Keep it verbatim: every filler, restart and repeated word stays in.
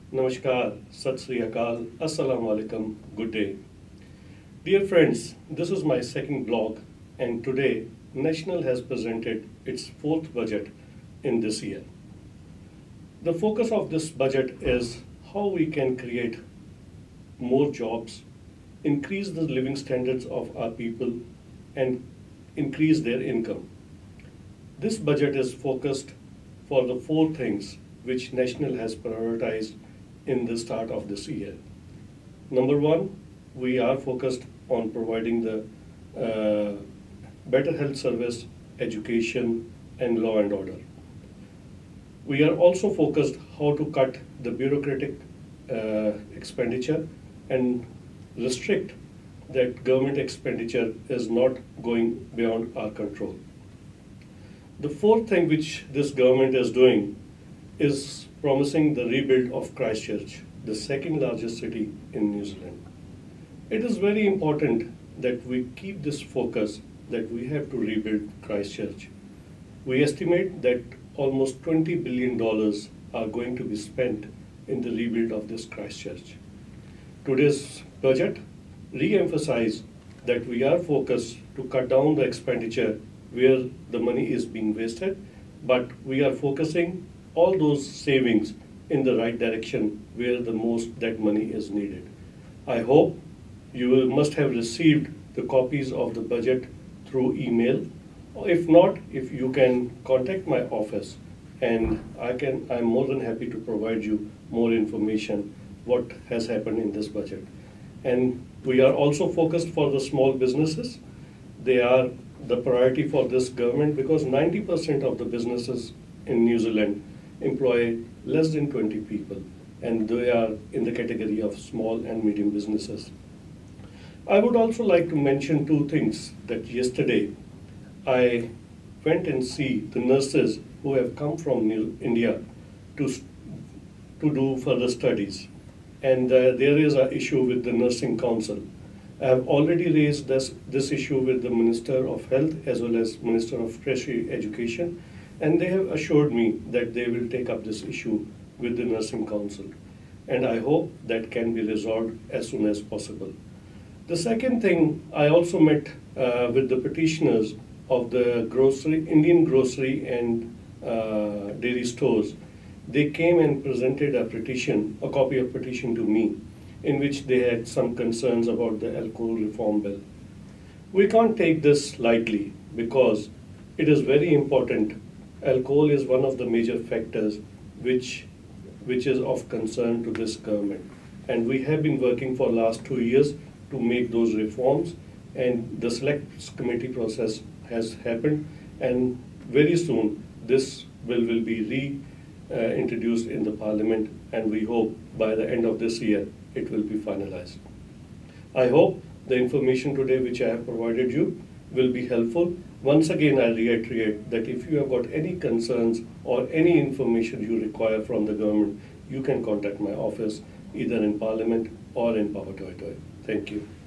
Namaskar, Sat Sri Akal, Assalamu Alaikum, good day. Dear friends, this is my second blog, and today National has presented its fourth budget in this year. The focus of this budget is how we can create more jobs, increase the living standards of our people, and increase their income. This budget is focused for the four things which National has prioritized in the start of this year. Number one, we are focused on providing the uh, better health service, education, and law and order. We are also focused how to cut the bureaucratic uh, expenditure and restrict that government expenditure is not going beyond our control. The fourth thing which this government is doing is promising the rebuild of Christchurch, the second largest city in New Zealand. It is very important that we keep this focus that we have to rebuild Christchurch. We estimate that almost twenty billion dollars are going to be spent in the rebuild of this Christchurch. Today's budget re-emphasizes that we are focused to cut down the expenditure where the money is being wasted, but we are focusing all those savings in the right direction where the most that money is needed. I hope you must have received the copies of the budget through email. If not, if you can contact my office, and I can, I'm more than happy to provide you more information what has happened in this budget. And we are also focused for the small businesses. They are the priority for this government because ninety percent of the businesses in New Zealand employ less than twenty people, and they are in the category of small and medium businesses. I would also like to mention two things that yesterday I went and see the nurses who have come from New India to, to do further studies. And uh, there is an issue with the Nursing Council. I have already raised this, this issue with the Minister of Health as well as Minister of Tertiary Education, and they have assured me that they will take up this issue with the Nursing Council. And I hope that can be resolved as soon as possible. The second thing, I also met uh, with the petitioners of the grocery, Indian grocery and uh, dairy stores. They came and presented a petition, a copy of petition to me, in which they had some concerns about the alcohol reform bill. We can't take this lightly because it is very important. Alcohol is one of the major factors which, which is of concern to this government. And we have been working for last two years to make those reforms, and the select committee process has happened, and very soon this bill will be re-introduced uh, in the parliament, and we hope by the end of this year it will be finalized. I hope the information today which I have provided you will be helpful. Once again, I reiterate that if you have got any concerns or any information you require from the government, you can contact my office either in Parliament or in Power Toy Toy. Thank you.